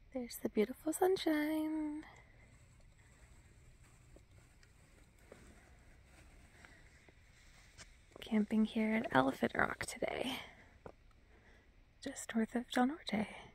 There's the beautiful sunshine. Camping here at Elephant Rock today, just north of Norte.